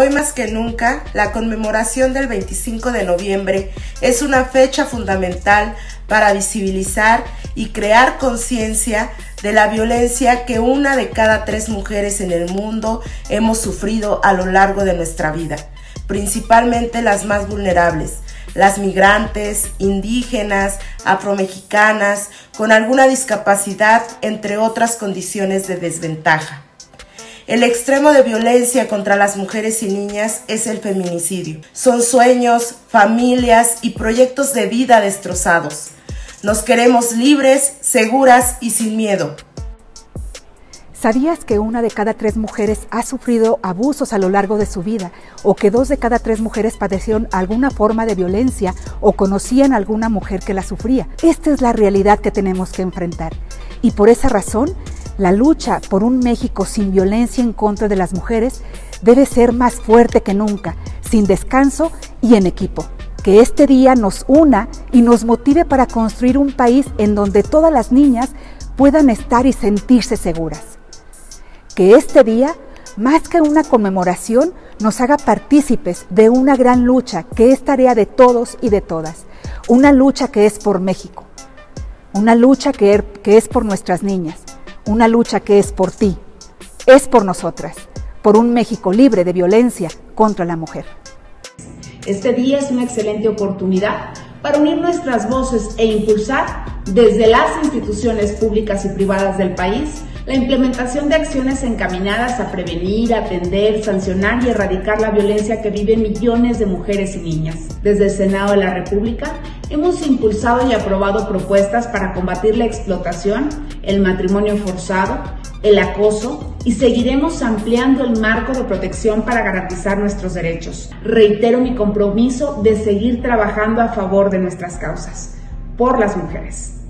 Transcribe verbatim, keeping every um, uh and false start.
Hoy más que nunca, la conmemoración del veinticinco de noviembre es una fecha fundamental para visibilizar y crear conciencia de la violencia que una de cada tres mujeres en el mundo hemos sufrido a lo largo de nuestra vida, principalmente las más vulnerables, las migrantes, indígenas, afromexicanas, con alguna discapacidad, entre otras condiciones de desventaja. El extremo de violencia contra las mujeres y niñas es el feminicidio. Son sueños, familias y proyectos de vida destrozados. Nos queremos libres, seguras y sin miedo. ¿Sabías que una de cada tres mujeres ha sufrido abusos a lo largo de su vida o que dos de cada tres mujeres padecieron alguna forma de violencia o conocían a alguna mujer que la sufría? Esta es la realidad que tenemos que enfrentar y por esa razón la lucha por un México sin violencia en contra de las mujeres debe ser más fuerte que nunca, sin descanso y en equipo. Que este día nos una y nos motive para construir un país en donde todas las niñas puedan estar y sentirse seguras. Que este día, más que una conmemoración, nos haga partícipes de una gran lucha que es tarea de todos y de todas. Una lucha que es por México, una lucha que, er, que es por nuestras niñas, una lucha que es por ti, es por nosotras, por un México libre de violencia contra la mujer. Este día es una excelente oportunidad para unir nuestras voces e impulsar desde las instituciones públicas y privadas del país la implementación de acciones encaminadas a prevenir, atender, sancionar y erradicar la violencia que viven millones de mujeres y niñas. Desde el Senado de la República hemos impulsado y aprobado propuestas para combatir la explotación, el matrimonio forzado, el acoso y seguiremos ampliando el marco de protección para garantizar nuestros derechos. Reitero mi compromiso de seguir trabajando a favor de nuestras causas, por las mujeres.